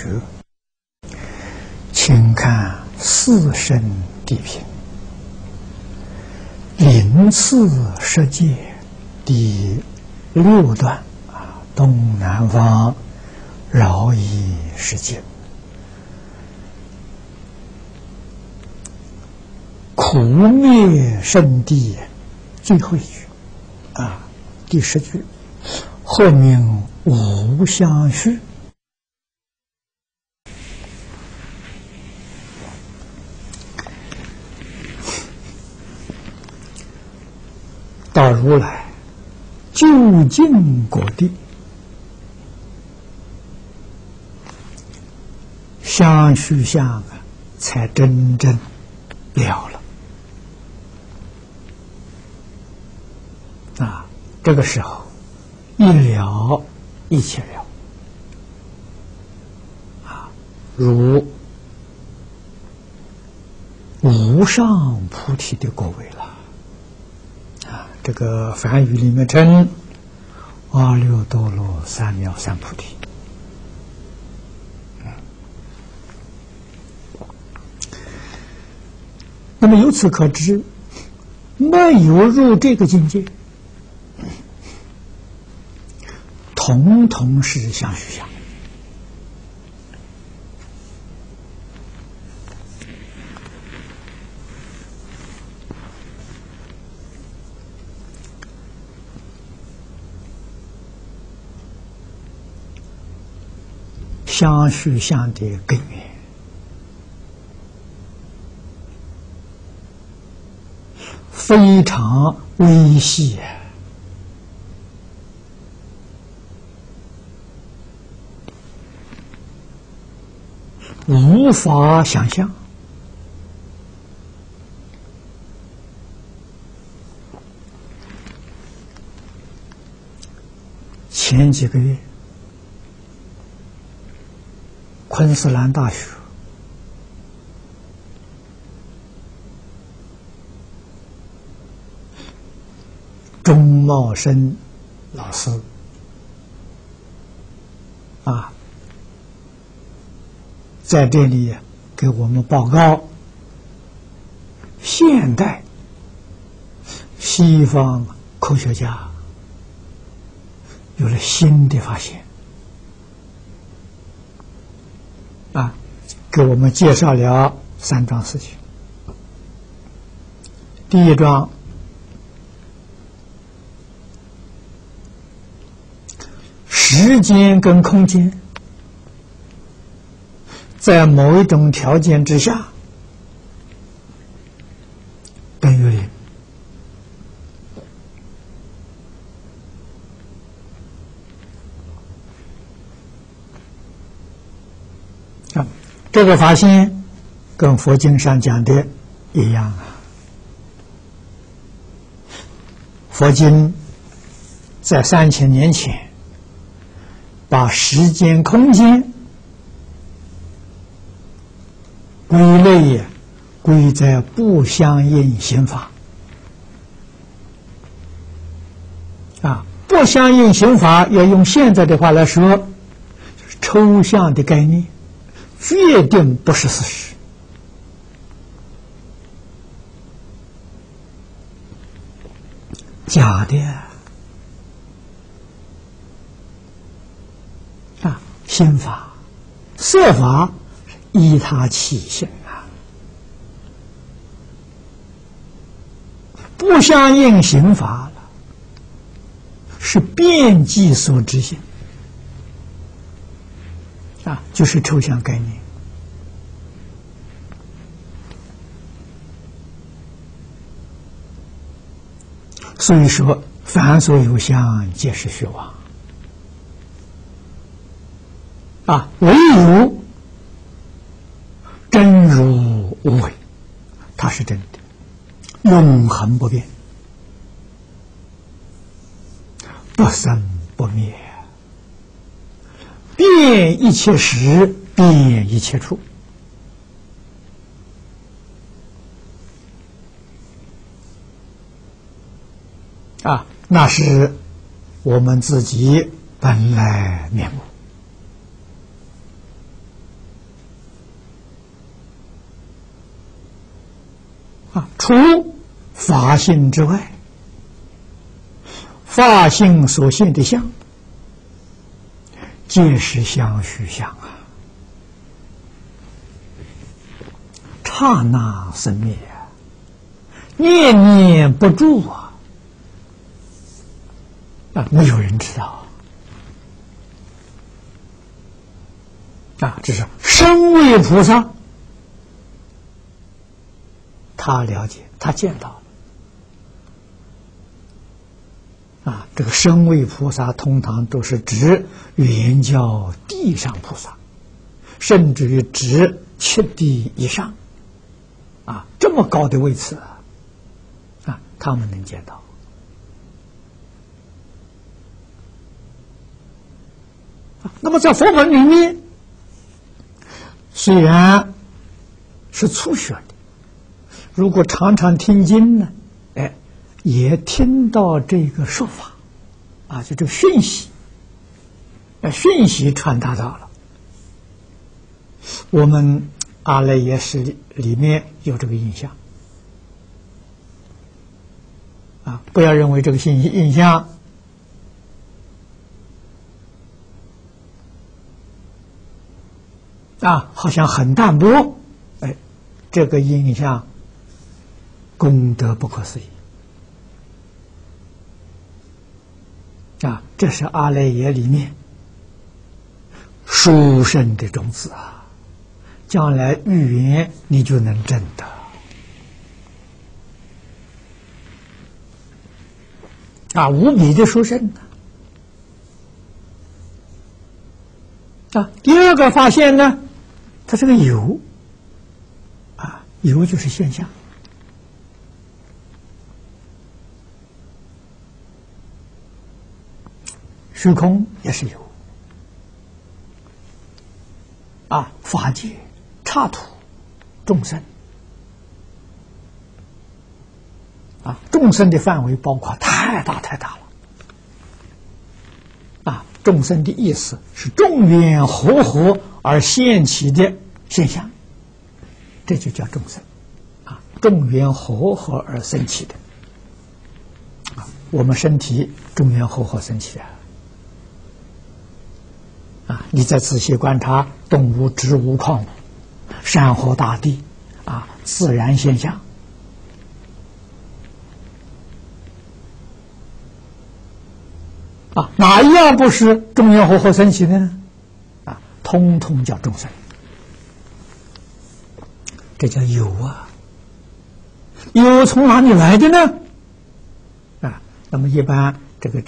学，请看四圣谛品临次世界第6段东南方饶益世界，苦灭圣谛最后一句第10句，或名无相续。到如来究竟果地，相续相才真正了了这个时候一了一切了如无上菩提的果位了这个梵语里面称阿耨多罗三藐三菩提。那么由此可知，没有入这个境界，统统是相续相。相续相的根源非常微细无法想象。前几个月昆士兰大学钟茂生老师在这里给我们报告现代西方科学家有了新的发现给我们介绍了3桩事情。第一桩，时间跟空间在某一种条件之下等于零。这个发现跟佛经上讲的一样佛经在3000年前把时间空间归类归在不相应刑法不相应刑法要用现在的话来说，抽象的概念，决定不是事实。假的心法色法依他起性不相应刑法了，是遍计所知性就是抽象概念。所以说凡所有相皆是虚妄唯有真如无为，它是真的，永恒不变，不生不灭，变一切时，变一切处那是我们自己本来面目除法性之外，法性所现的相，皆是相续相啊，刹那生灭啊，念念不住啊，没有人知道这是身为菩萨，他了解，他见到了这个身为菩萨，通常都是指圆教地上菩萨，甚至于指七地以上这么高的位次他们能见到那么在佛门里面，虽然是初学的，如果常常听经呢，也听到这个说法就这个讯息，讯息传达到了我们阿赖耶识里面有这个印象不要认为这个印象好像很淡薄，这个印象功德不可思议这是阿赖耶里面殊胜的种子将来遇缘你就能证得无比的殊胜第二个发现呢，它是个有有就是现象，虚空也是有法界、刹土、众生众生的范围包括太大太大了众生的意思是众缘和合而现起的现象，这就叫众生众缘和合而生起的我们身体众缘和合生起你再仔细观察动物、植物、矿物、山河大地自然现象哪一样不是众缘和合生起的呢？通通叫众生，这叫有有从哪里来的呢？那么一般这个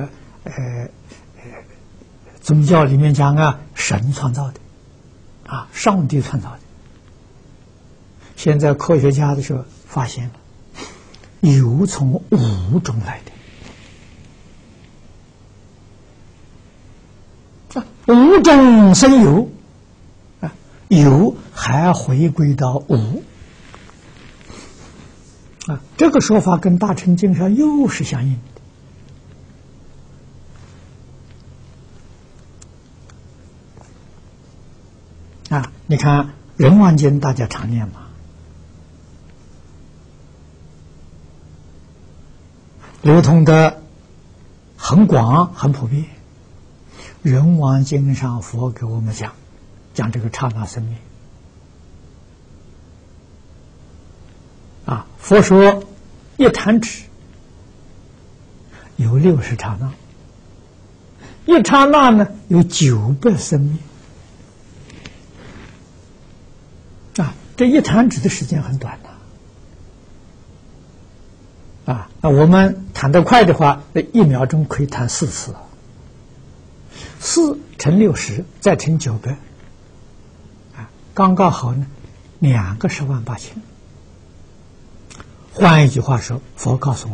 宗教里面讲神创造的上帝创造的。现在科学家的时候发现了，有从无中来的，无中生有，有还回归到无这个说法跟大乘经上又是相应的你看人王经大家常念嘛，流通的很广很普遍。人王经上佛给我们讲这个刹那生灭佛说一弹指有60刹那，一刹那呢有900生灭这一弹指的时间很短那我们弹得快的话，1秒钟可以弹4次，4乘60再乘900刚刚好呢，2个108000。换一句话说，佛告诉我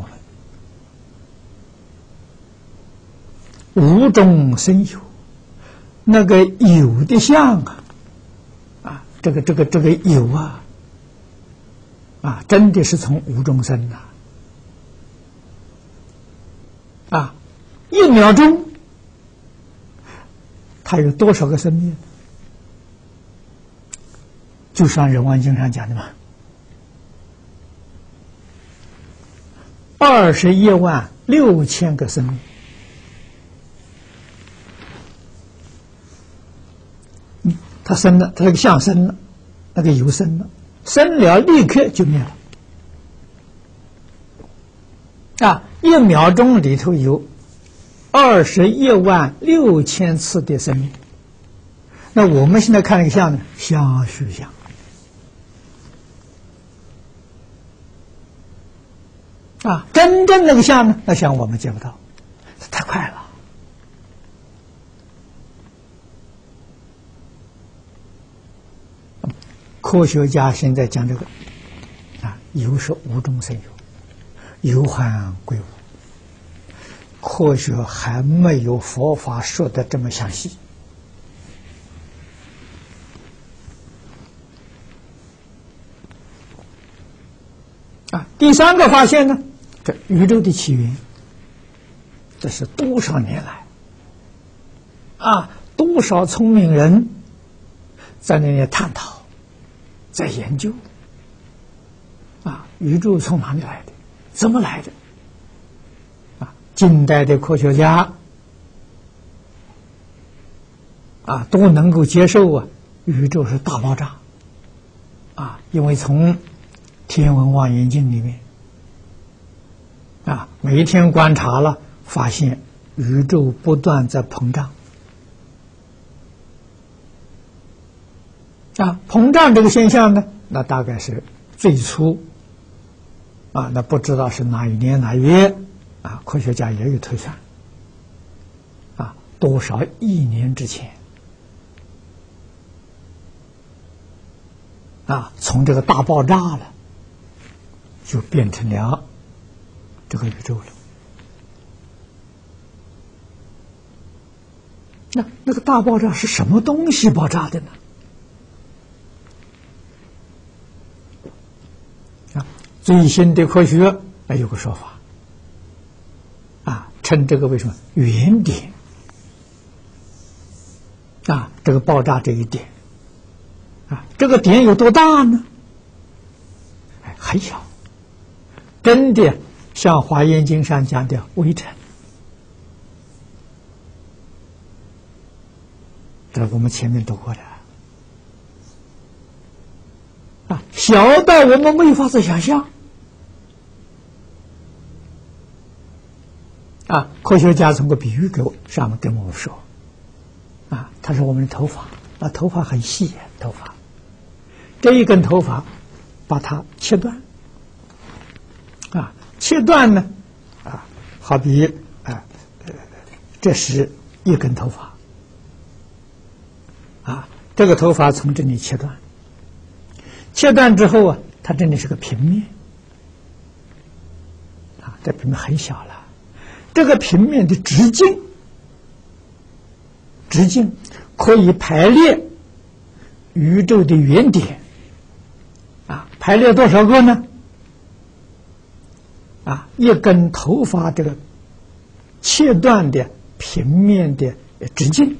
们，无中生有，那个有的相这个有真的是从无中生1秒钟它有多少个生灭？就像人王经上讲的嘛， 216000个生命。它生了，它那个相生了，那个有生了，生了立刻就灭了。1秒钟里头有216000次的生命。那我们现在看那个相呢，相虚相。真正那个相呢，那相我们见不到，太快了。科学家现在讲这个有是无中生有，有还归无。科学还没有佛法说的这么详细。第三个发现呢，这宇宙的起源，这是多少年来多少聪明人在那里探讨，在研究宇宙从哪里来的，怎么来的近代的科学家都能够接受宇宙是大爆炸因为从天文望远镜里面每一天观察了，发现宇宙不断在膨胀膨胀这个现象呢，那大概是最初那不知道是哪一年哪一月科学家也有推算多少亿年之前从这个大爆炸了，就变成了这个宇宙了。那个大爆炸是什么东西爆炸的呢？最新的科学有个说法称这个为什么原点这个爆炸这一点这个点有多大呢？很小，真的像《华严经》上讲的微尘，这我们前面读过的小到我们没法子想象科学家通过比喻上面跟我们说他说我们的头发头发很细头发这一根头发把它切断切断呢好比这是一根头发这个头发从这里切断，切断之后它这里是个平面这平面很小了，这个平面的直径可以排列宇宙的原点排列多少个呢？一根头发这个切断的平面的直径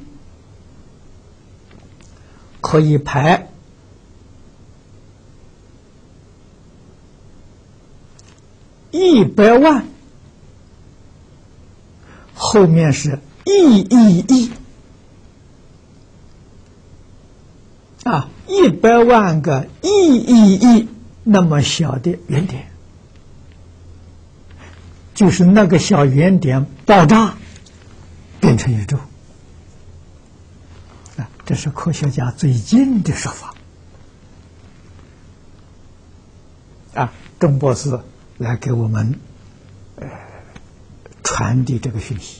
可以排100万，后面是亿100万个亿那么小的原点，就是那个小圆点爆炸变成宇宙这是科学家最近的说法钟博士来给我们传递这个讯息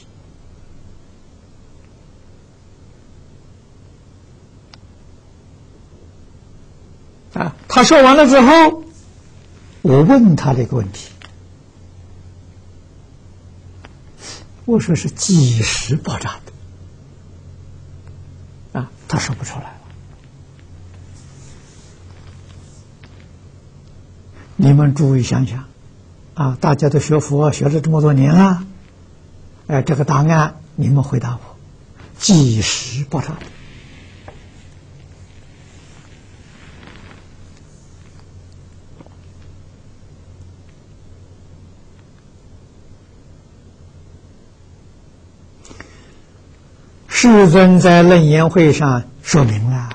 他说完了之后，我问他这个问题，我说是几时爆炸的他说不出来了。你们注意想想大家都学佛学了这么多年了这个答案你们回答我，几时爆炸的？ 世尊在楞严会上说明了，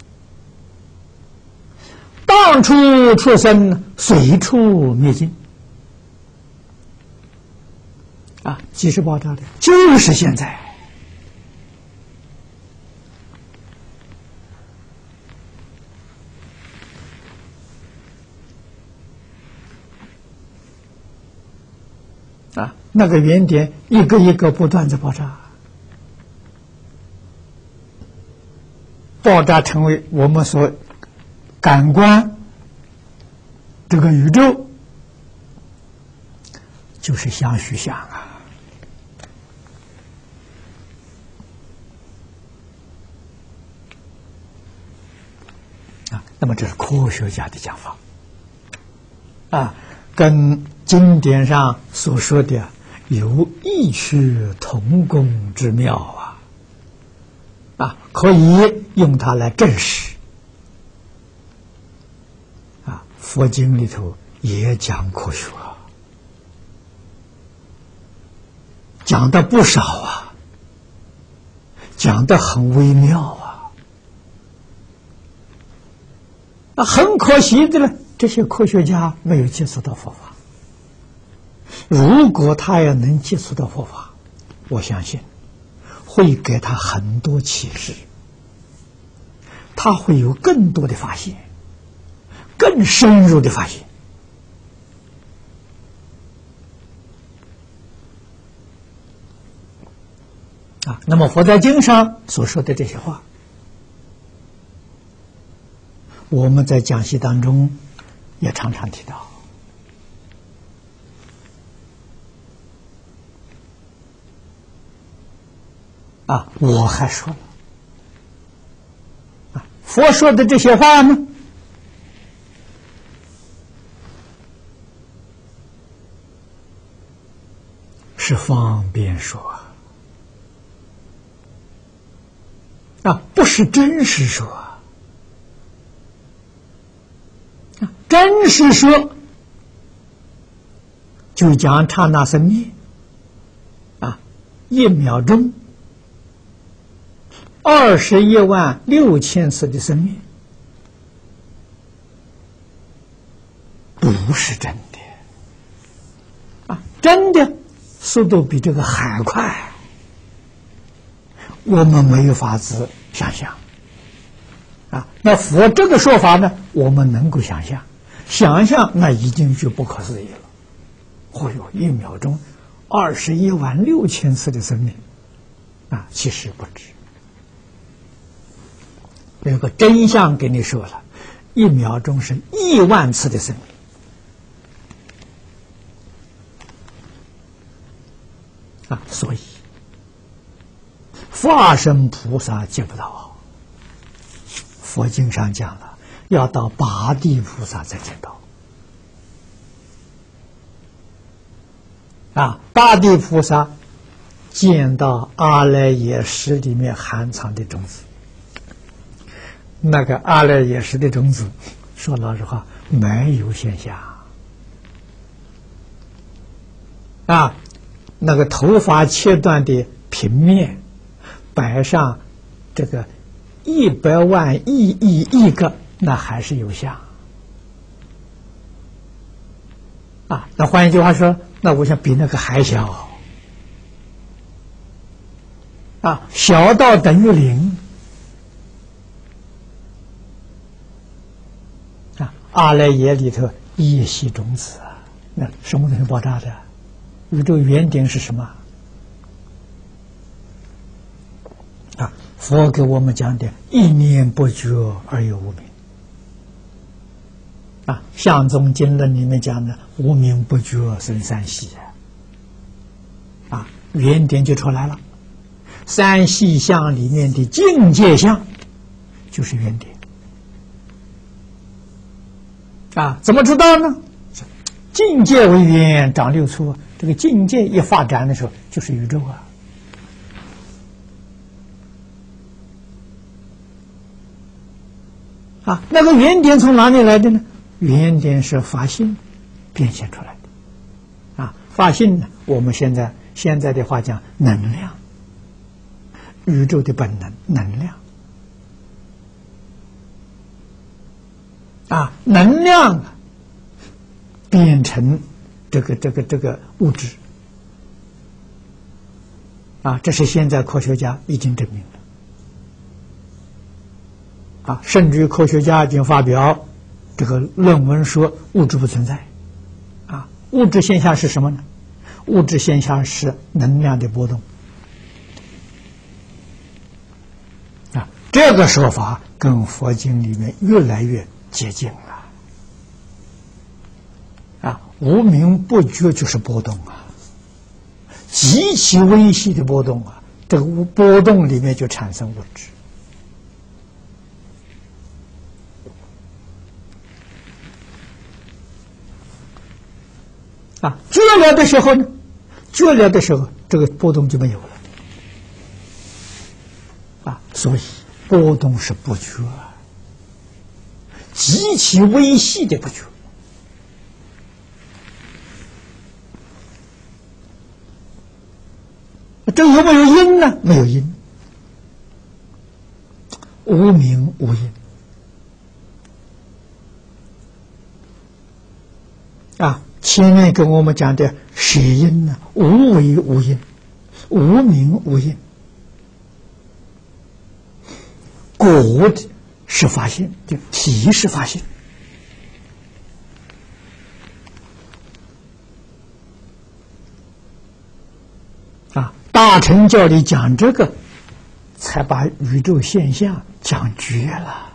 当处出生，随处灭尽。即是爆炸的，就是现在。那个原点一个一个不断的爆炸，爆炸成为我们所感官这个宇宙，就是相续相那么这是科学家的讲法跟经典上所说的有异曲同工之妙可以用它来证实佛经里头也讲科学讲的不少讲的很微妙很可惜的呢，这些科学家没有接触到佛法。如果他要能接触到佛法，我相信会给他很多启示，他会有更多的发现，更深入的发现。那么佛在经上所说的这些话，我们在讲习当中也常常提到我还说了佛说的这些话呢，是方便说不是真实说真实说就讲刹那生灭1秒钟216000次的生灭，不是真的真的速度比这个还快，我们没有法子想象那佛这个说法呢，我们能够想象，那已经就不可思议了。1秒钟216000次的生命其实不止。有个真相给你说了，1秒钟是10000次的生命所以化身菩萨见不到。佛经上讲了，要到八地菩萨才见到八地菩萨见到阿赖耶识里面含藏的种子，那个阿赖耶识的种子说老实话没有现象那个头发切断的平面摆上这个100万亿个，那还是有像那换一句话说，那我想比那个还小小到等于0阿赖耶里头一息种子那什么东西爆炸的？宇宙原点是什么佛给我们讲的一念不觉而有无明相宗经论里面讲的无明不觉生三系原点就出来了。三系相里面的境界相就是原点怎么知道呢？境界为缘长六处，这个境界一发展的时候就是宇宙那个原点从哪里来的呢？原点是法性变现出来的法性呢，我们现在的话讲能量， 宇宙的本能能量啊，能量变成这个物质啊，这是现在科学家已经证明了啊，甚至于科学家已经发表这个论文说物质不存在啊，物质现象是什么呢？物质现象是能量的波动啊，这个说法跟佛经里面越来越接近了啊，无明不觉就是波动啊，极其微细的波动啊，这个波动里面就产生物质啊，觉了的时候呢，觉了的时候，这个波动就没有了啊，所以波动是不觉，极其微细的不觉。这有没有因呢？没有因，无明无因啊。前面跟我们讲的实因呢，无为无因，无明无因，果是发现，就体是发现啊。大乘教里讲这个，才把宇宙现象讲绝了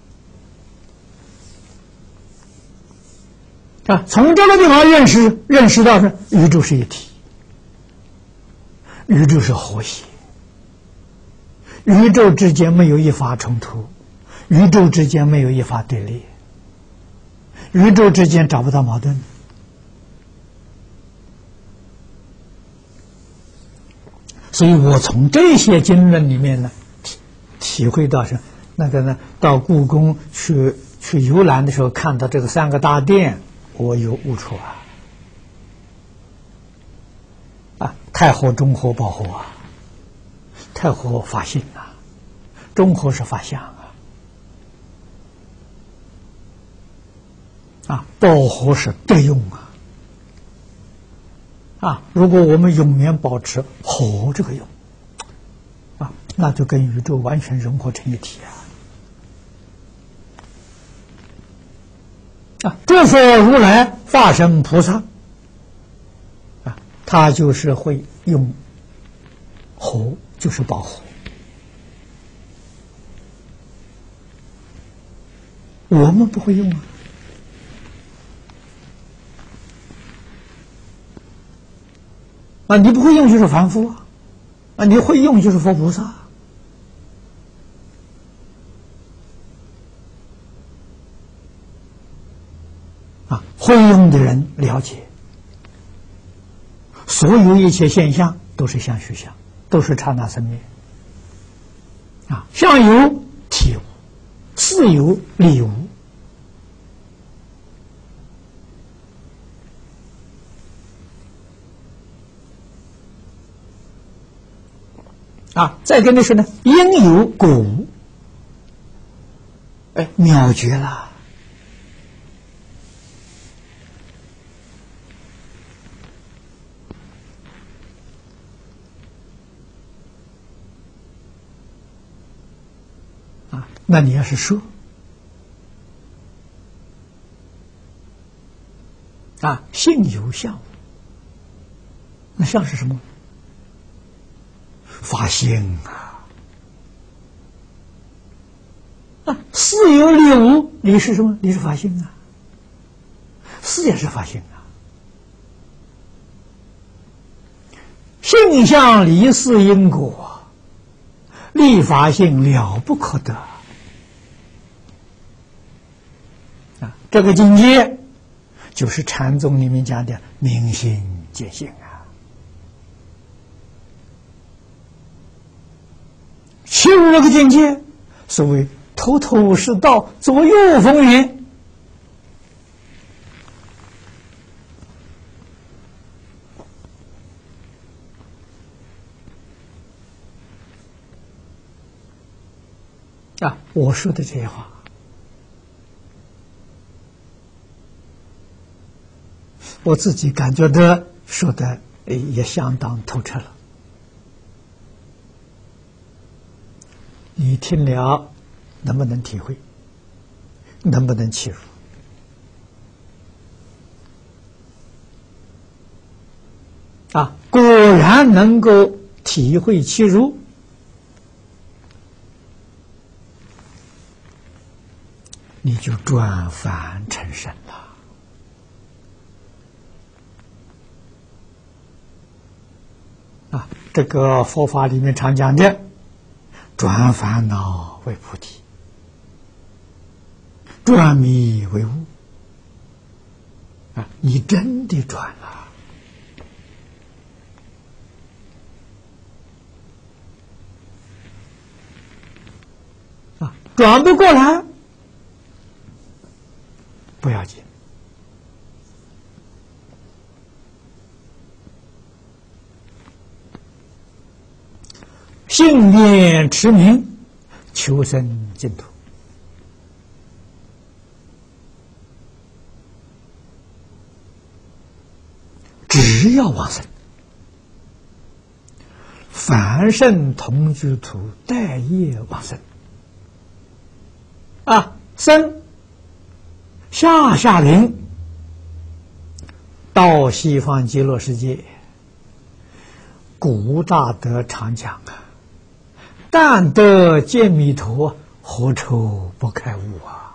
啊！从这个地方认识到是宇宙是一体，宇宙是和谐，宇宙之间没有一法冲突，宇宙之间没有一法对立，宇宙之间找不到矛盾。所以我从这些经论里面呢，体会到是那个呢，到故宫去游览的时候，看到这个三个大殿，我有悟处啊，太和、中和、报和啊，太和法性啊，中和是法相啊，报和是德用啊，如果我们永远保持和这个用啊，那就跟宇宙完全融合成一体啊！这说如来化身菩萨啊，他就是会用和，就是保护。我们不会用啊，你不会用就是凡夫啊，你会用就是佛菩萨啊，会用的人了解，所有一切现象都是相续相，都是刹那生灭啊，相有体无，事有理无啊，再跟你说呢，因有果无，哎，妙绝了啊！那你要是说啊，性有相，那相是什么？法性啊！事有理无，理是什么？理是法性啊，事也是法性啊。性相离事因果，立法性了不可得啊！这个境界就是禅宗里面讲的明心见性啊。进入这个境界，所谓头头是道，左右逢源我说的这些话，我自己感觉到说的也相当透彻了。你听了，能不能体会？能不能契入？果然能够体会契入，你就转凡成圣了。这个佛法里面常讲的，转烦恼为菩提，转迷为悟。你真的转了。转不过来不要紧，信念持名，求生净土。只要往生，凡圣同居土，待业往生。生下灵到西方极乐世界，古大德常讲但得见弥陀，何愁不开悟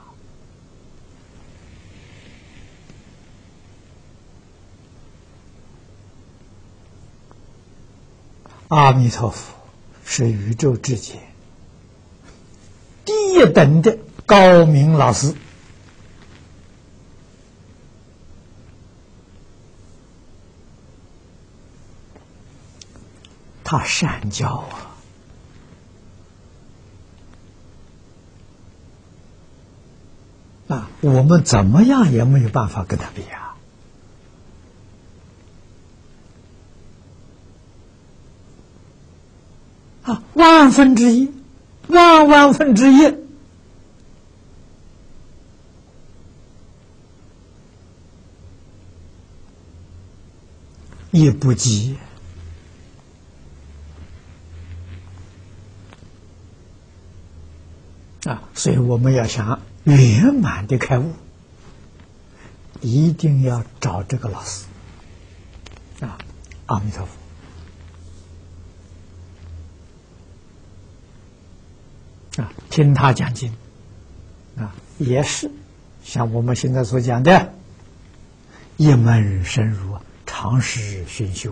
阿弥陀佛是宇宙之间第一等的高明老师，他善教我们怎么样也没有办法跟他比万分之一，万分之一，也不及。所以我们要想圆满的开悟，一定要找这个老师阿弥陀佛听他讲经也是像我们现在所讲的一门深入，常识熏修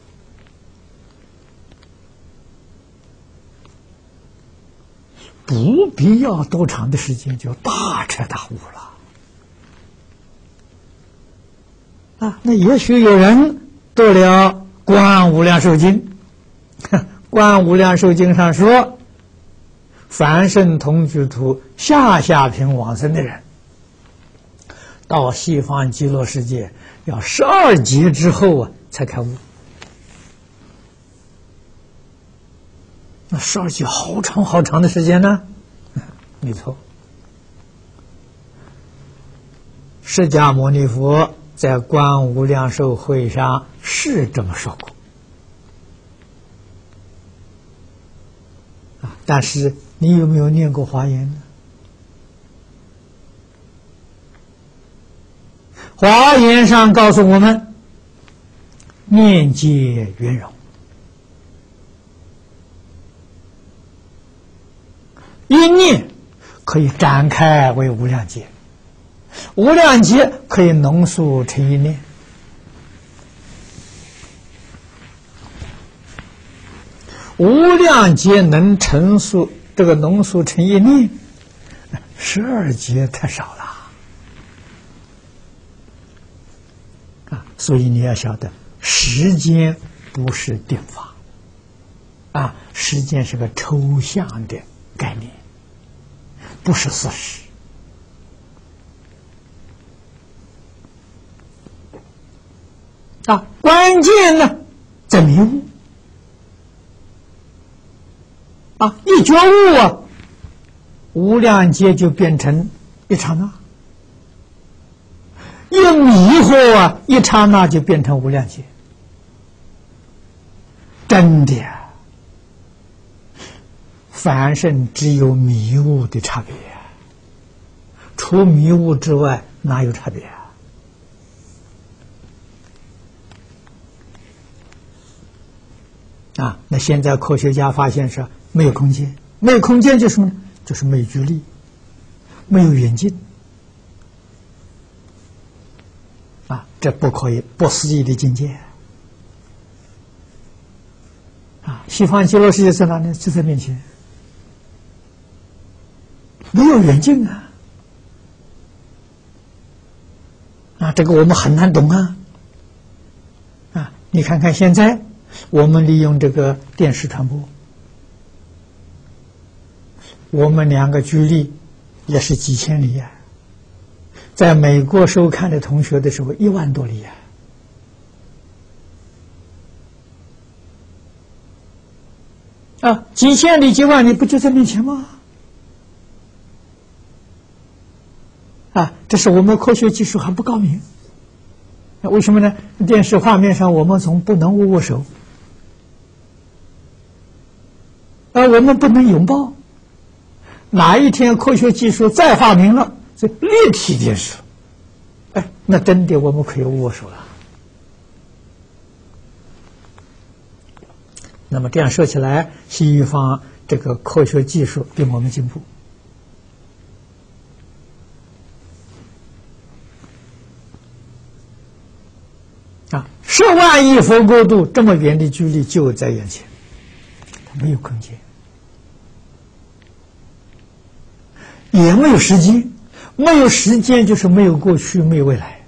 不必要多长的时间就大彻大悟了那也许有人读了《观无量寿经》，《观无量寿经》上说，凡圣同居土下品往生的人，到西方极乐世界要12劫之后才开悟。那12劫好长好长的时间呢？没错，释迦牟尼佛在观无量寿会上是这么说过但是你有没有念过华严呢？华严上告诉我们，念皆圆融，一念可以展开为无量劫，无量劫可以浓缩成一念。无量劫能成数这个浓缩成一念，12劫太少了所以你要晓得，时间不是定法时间是个抽象的概念，不是事实关键呢在迷悟一觉悟无量劫就变成一刹那，一迷惑啊，一刹那就变成无量劫。真的啊，凡圣只有迷悟的差别，除迷悟之外哪有差别啊？那现在科学家发现是没有空间，没有空间就是什么呢？就是没有距离，没有远近啊！这不可以，不思议的境界啊！西方极乐世界在哪里？就在面前，没有远近啊！啊，这个我们很难懂啊！啊，你看看现在我们利用这个电视传播，我们两个距离也是几千里呀，在美国收看的同学的时候1万多里呀，啊，几千里几万里不就在面前吗？啊，这是我们科学技术还不高明。为什么呢？电视画面上我们总不能握手，我们不能拥抱。哪一天科学技术再发明了这立体电视，那真的我们可以握手了。那么这样说起来，西方这个科学技术比我们进步啊！10万亿佛国度这么远的距离就在眼前，没有空间，也没有时间，没有时间就是没有过去，没有未来。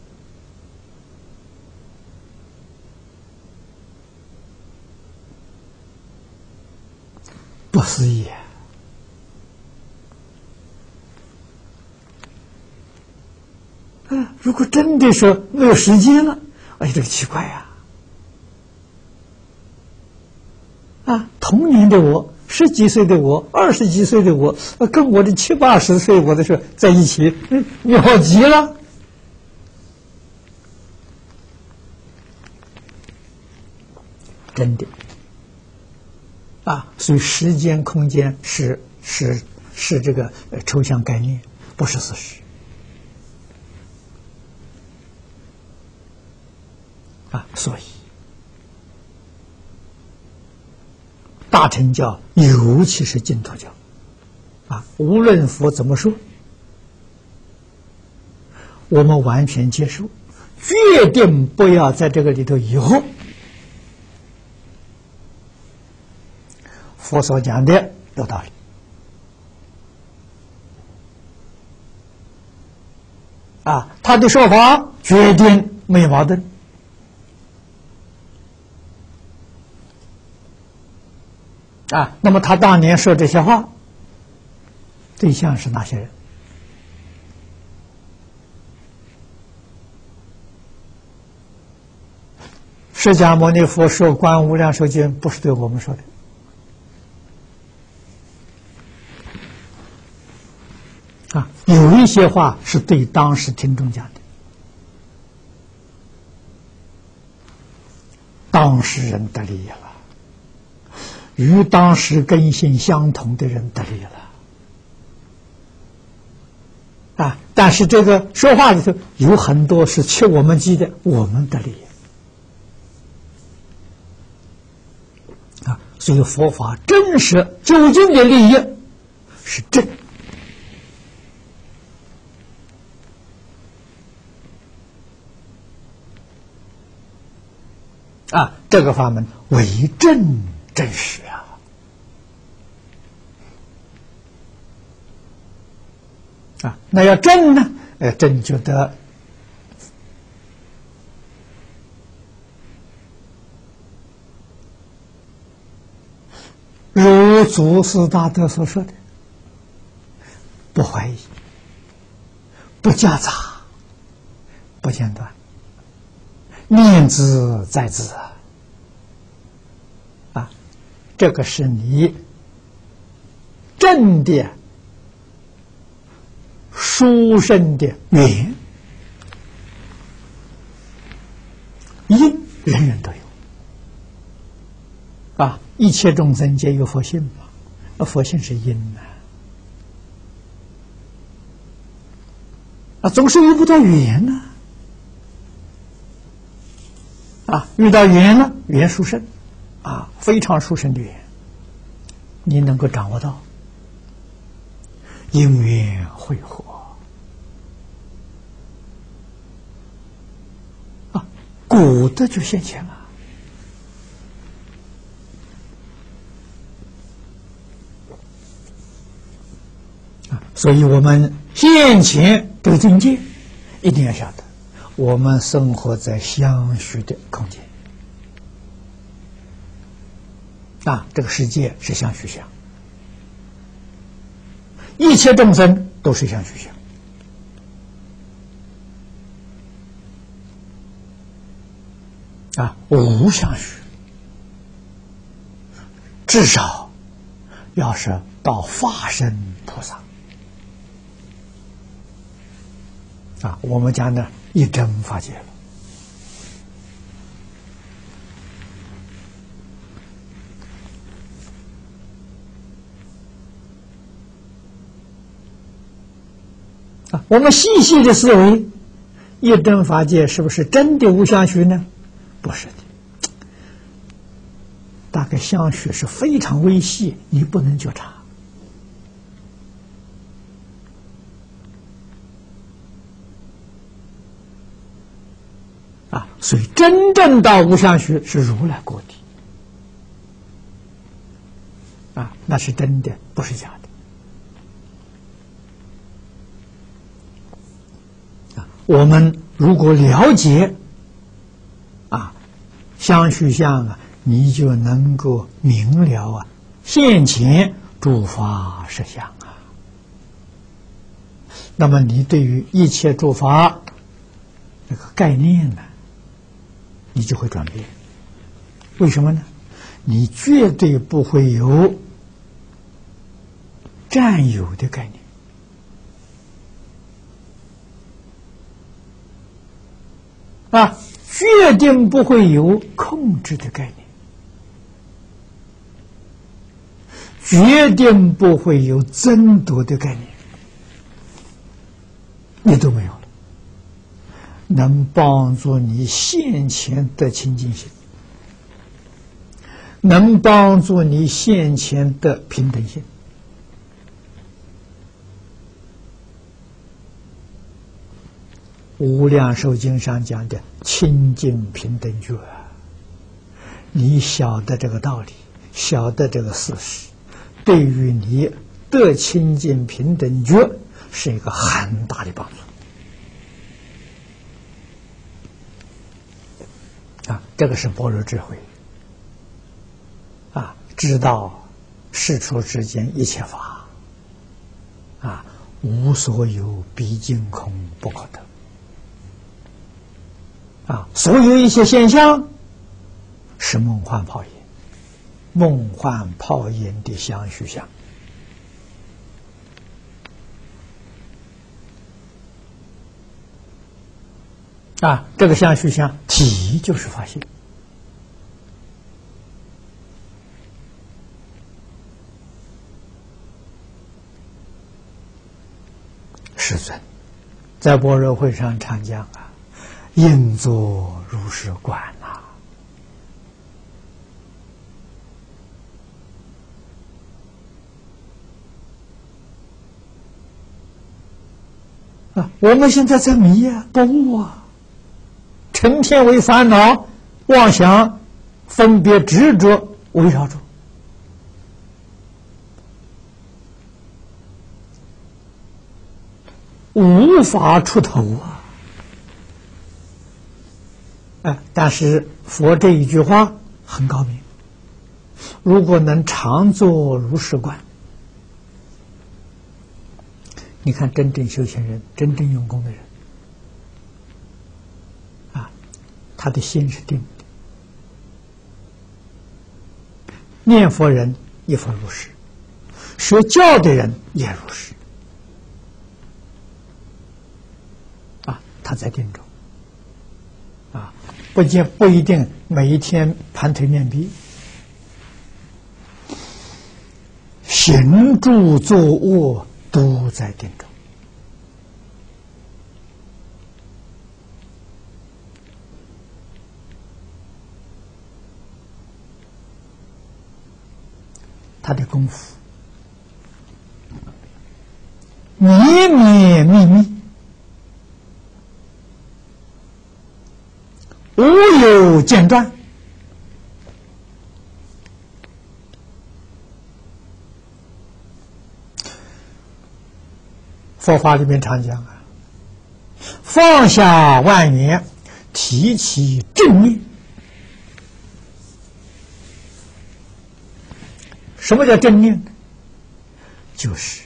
不思议啊！如果真的说没有时间了，这个奇怪呀！童年的我，10几岁的我，20几岁的我，跟我的70、80岁我的时候在一起，妙极了。真的所以时间空间是这个抽象概念，不是事实所以大乘教，尤其是净土教无论佛怎么说，我们完全接受，决定不要在这个里头以后佛所讲的有道理他的说法决定没有矛盾那么他当年说这些话对象是哪些人？释迦牟尼佛说《观无量寿经》不是对我们说的有一些话是对当时听众讲的，当事人得利益了，与当时根性相同的人得利益了但是这个说话里头有很多是切我们机的，我们得利益所以佛法真实究竟的利益是正这个法门为正真实那要正呢？正就得如祖师大德所说的，不怀疑，不夹杂，不间断，念兹在兹这个是你正的殊胜的缘，因人人都有啊！一切众生皆有佛性嘛，佛性是因总是遇不到缘呢遇到缘了，缘殊胜非常殊胜的缘，你能够掌握到，因缘会合果的就现前了所以我们现前这个境界一定要晓得，我们生活在相续的空间这个世界是相续相，一切众生都是相续相无相续，至少要是到法身菩萨我们讲的一真法界了我们细细的思维，一真法界是不是真的无相续呢？不是的，大概相续是非常微细，你不能觉察所以真正到无相续是如来果地那是真的，不是假的我们如果了解相续相你就能够明了现前诸法实相那么你对于一切诸法这个概念呢，你就会转变。为什么呢？你绝对不会有占有的概念决定不会有控制的概念，决定不会有争夺的概念，你都没有了，能帮助你现前的清净心，能帮助你现前的平等性。无量寿经上讲的清净平等觉，你晓得这个道理，晓得这个事实，对于你的清净平等觉是一个很大的帮助这个是般若智慧知道世出之间一切法无所有，毕竟空，不可得所有一些现象是梦幻泡影，梦幻泡影的相续相这个相续相体就是法性。世尊在般若会上常讲应作如是观我们现在在迷不悟成天为烦恼妄想分别执着围绕住，无法出头但是佛这一句话很高明，如果能常作如是观，你看真正修行人，真正用功的人他的心是定的，念佛人亦复如是，学教的人也如是他在定中啊，不一定每一天盘腿面壁，行住坐卧都在定中。他的功夫绵绵密密，无有间断。佛法里面常讲啊，放下万缘，提起正念。什么叫正念呢？就是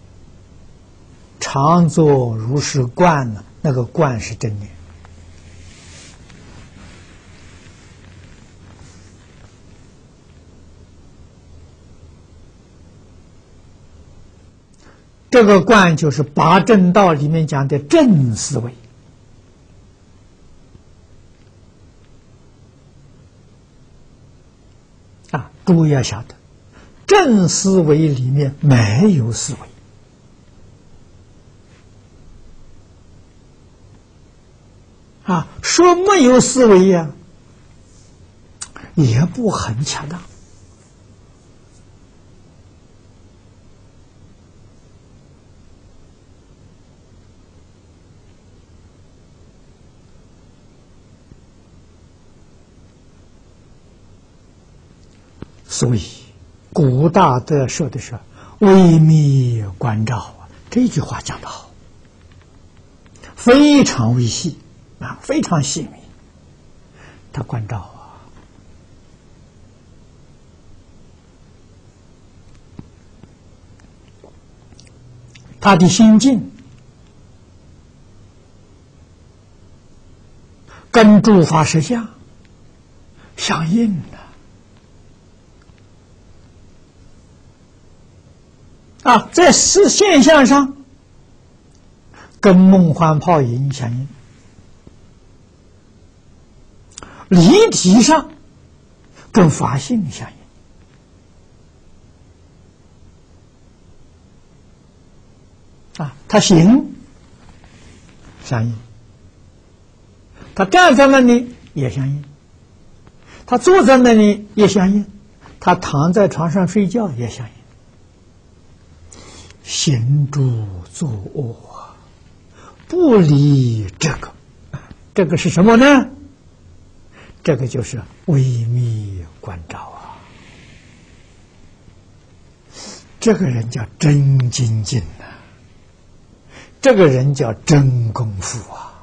常作如是观呢，那个观是正念。这个观就是八正道里面讲的正思维啊，诸位要晓得，正思维里面没有思维啊，说没有思维呀，也不很恰当。所以古大德说的是微密观照啊，这句话讲得好，非常微细啊，非常细密。他观照啊，他的心境跟诸法实相相应的啊，在现象上跟梦幻泡影相应，离体上跟法性相应啊，他行相应，他站在那里也相应，他坐在那里也相应，他躺在床上睡觉也相应。行住坐卧不离这个，这个是什么呢？这个就是微密观照啊。这个人叫真精进啊，这个人叫真功夫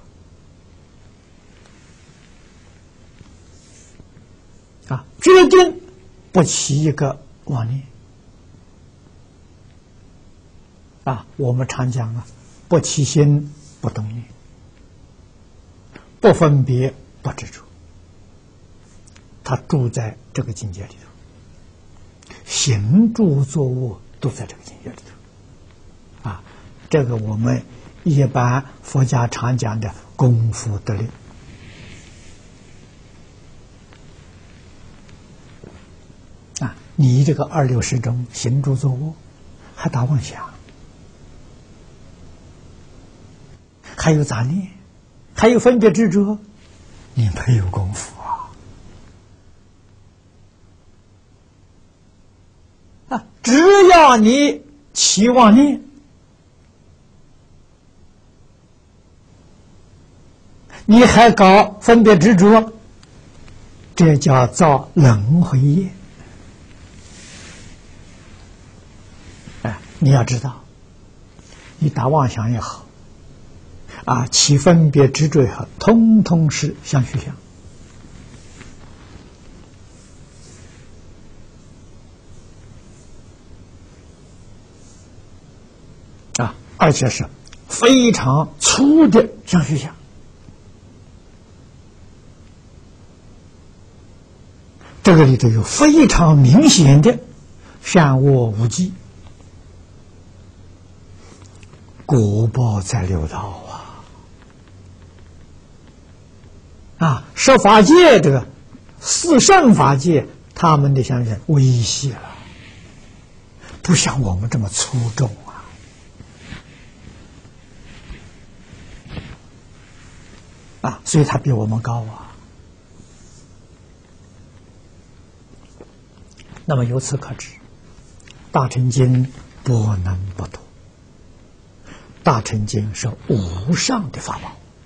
啊！决定不起一个妄念啊！我们常讲啊，不起心不动念，不分别不执着，他住在这个境界里头，行住坐卧都在这个境界里头啊！这个我们一般佛家常讲的功夫得力啊！你这个26时中行住坐卧还打妄想，还有杂念，还有分别执着，你没有功夫啊！只要你起妄念，你还搞分别执着，这叫造轮回业。哎，你要知道，你打妄想也好啊，起分别执着也好，通通是相续相啊，而且是非常粗的相续相。这个里头有非常明显的善恶无记，果报在六道啊！ 十法界这个四圣法界，他们的相信微细了，不像我们这么粗重所以他比我们高啊。那么由此可知，大乘经不能不读。大乘经是无上的法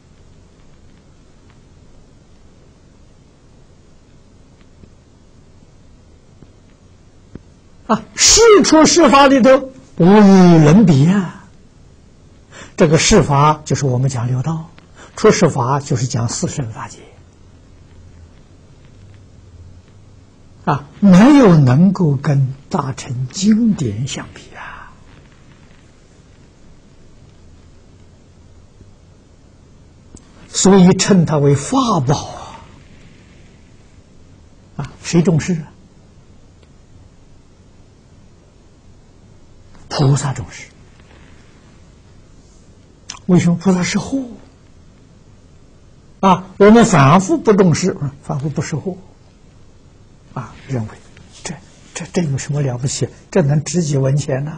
宝世出世法里头无与伦比啊。这个世法就是我们讲六道，出世法就是讲四圣法界没有能够跟大乘经典相比啊。所以称它为法宝谁重视啊？菩萨重视。为什么菩萨识货我们反复不重视，反复不识货认为这有什么了不起？这能值几文钱呢？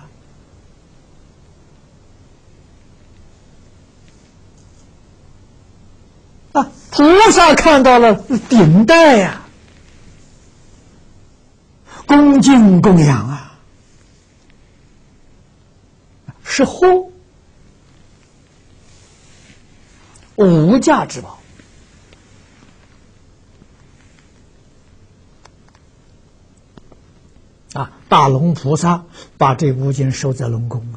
菩萨看到了顶戴呀，恭敬供养是货，无价之宝大龙菩萨把这部经收在龙宫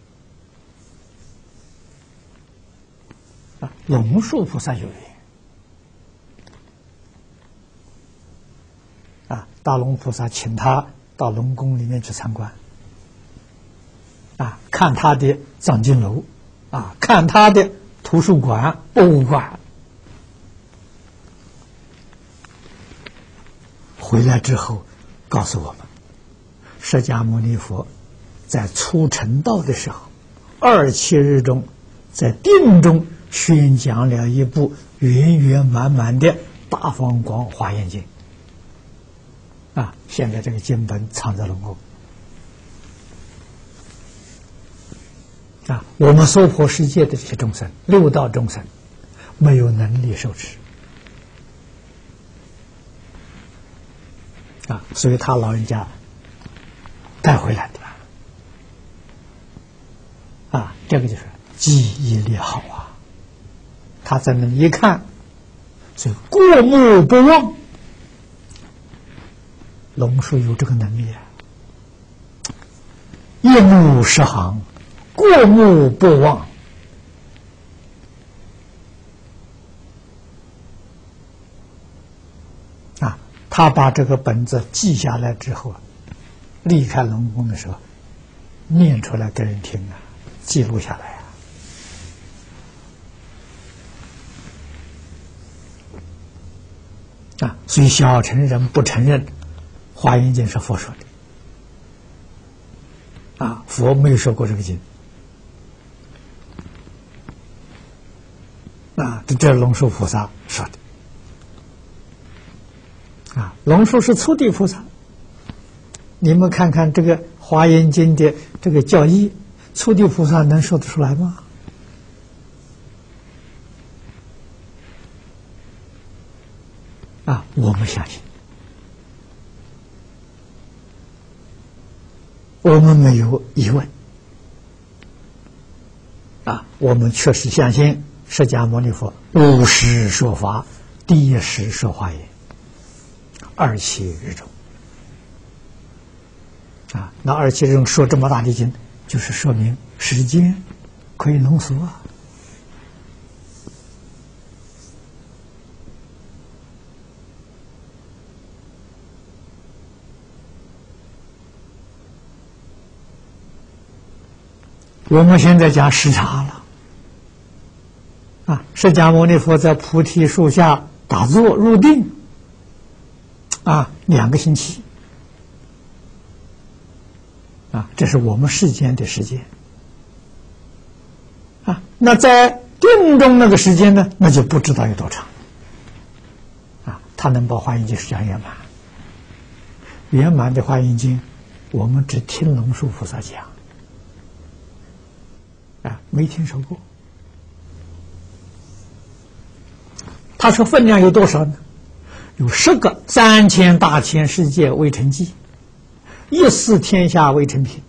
龙树菩萨有缘大龙菩萨请他到龙宫里面去参观看他的藏经楼看他的图书馆博物馆，回来之后告诉我们，释迦牟尼佛在初成道的时候，27日中在定中宣讲了一部圆圆满满的大方广华严经现在这个经本藏在龙宫我们娑婆世界的这些众生，六道众生没有能力受持所以他老人家带回来的这个就是记忆力好他在那一看，所以过目不忘。龙树有这个能力一目十行，过目不忘他把这个本子记下来之后，离开龙宫的时候念出来给人听记录下来所以小乘人不承认华严经是佛说的佛没有说过这个经这是龙树菩萨说的龙树是初地菩萨，你们看看这个华严经的这个教义，初地菩萨能说得出来吗？我们相信，我们没有疑问我们确实相信释迦牟尼佛无时说法，第一时说华严，27日中那27日中说这么大的经，就是说明时间可以浓缩我们现在讲时差了释迦牟尼佛在菩提树下打坐入定2个星期这是我们世间的时间那在定中那个时间呢，那就不知道有多长他能把《华严经》讲圆满。圆满的《华严经》，我们只听龙树菩萨讲，没听说过。他说分量有多少呢？有10个3000大千世界未成记，14天下未成品。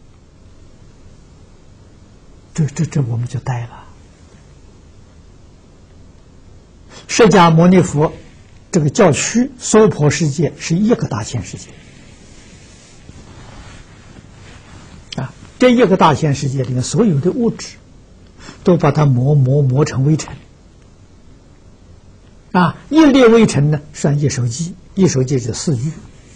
这我们就呆了。释迦牟尼佛这个教区娑婆世界是1个大千世界这1个大千世界里面所有的物质都把它磨成微尘一粒微尘呢算一手记，一手记是4句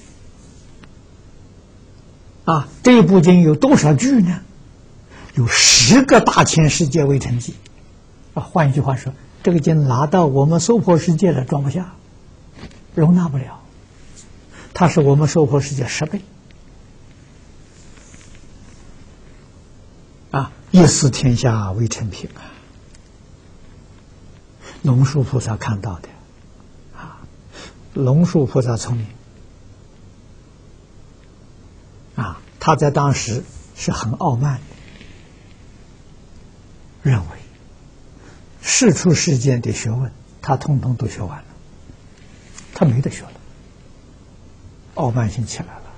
这一部经有多少句呢？有10个大千世界微尘记换一句话说，这个经拿到我们娑婆世界了装不下，容纳不了，它是我们娑婆世界10倍14天下未成品龙树菩萨看到的龙树菩萨聪明他在当时是很傲慢的，认为世出世间的学问他通通都学完了，他没得学了，傲慢心起来了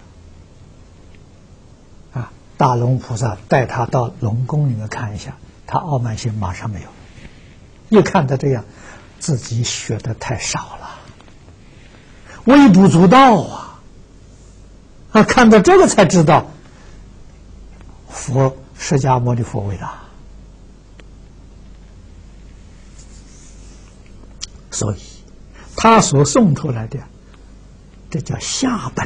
大龙菩萨带他到龙宫里面看一下，他傲慢心马上没有，一看他这样，自己学的太少了，微不足道看到这个才知道佛释迦牟尼佛伟大，所以他所送出来的这叫下本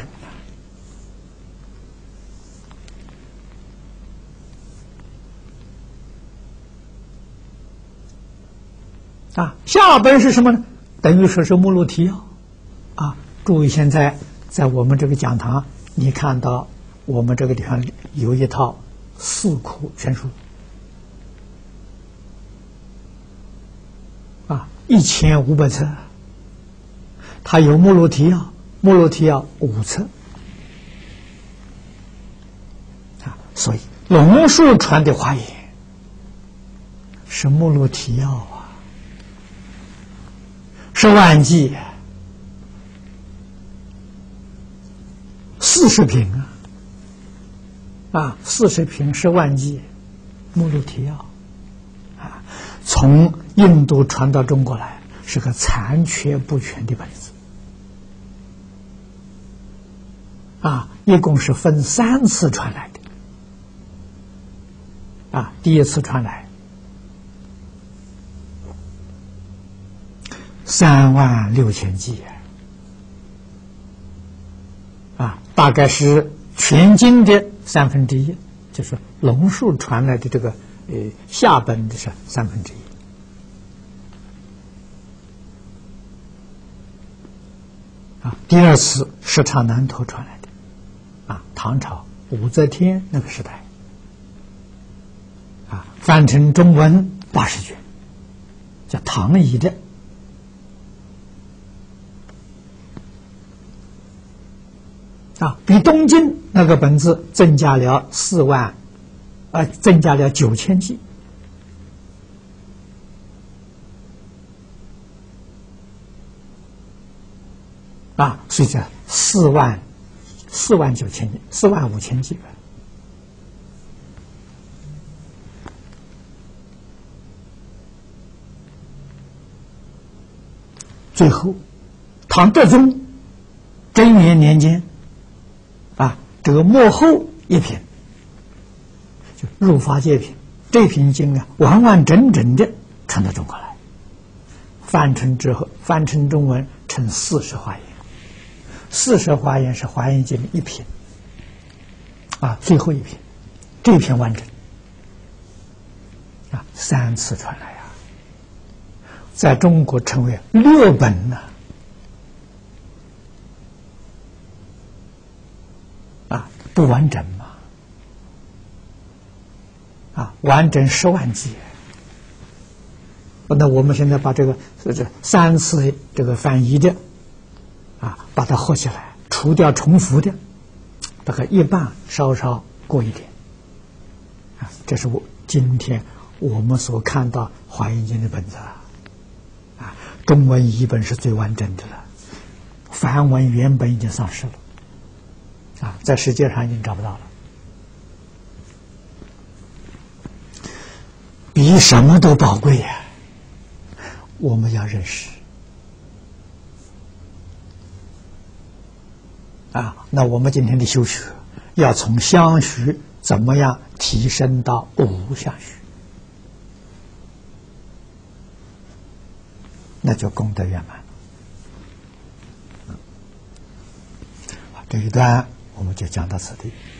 下本是什么呢？等于说是目录提要注意现在在我们这个讲堂，你看到我们这个地方有一套四库全书1500册，它有目录提要，目录提要5册所以龙树传的华严是目录提要是万记40品40品是万记目录提要从印度传到中国来，是个残缺不全的本子一共是分3次传来的第一次传来36000记大概是全经的1/3，就是龙树传来的这个下本的是1/3。第二次是长南头传来的唐朝武则天那个时代翻成中文80卷，叫唐译的比东晋那个本子增加了增加了9000记所以这45000记最后唐德宗贞元年间这个末后一品就入法界品，这品经完完整整的传到中国来，翻成之后翻成中文成40华严，40华严是华严经的一品最后一品，这篇完整3次传来在中国成为6本不完整完整10万记。那我们现在把这个3次这个翻译的把它合起来，除掉重复的，大概一半稍稍过一点。这是今天我们所看到《华严经》的本子中文译本是最完整的了，梵文原本已经丧失了，在世界上已经找不到了，比什么都宝贵呀！我们要认识那我们今天的修学要从相续怎么样提升到无相续，那就功德圆满了。这一段我们就讲到此地。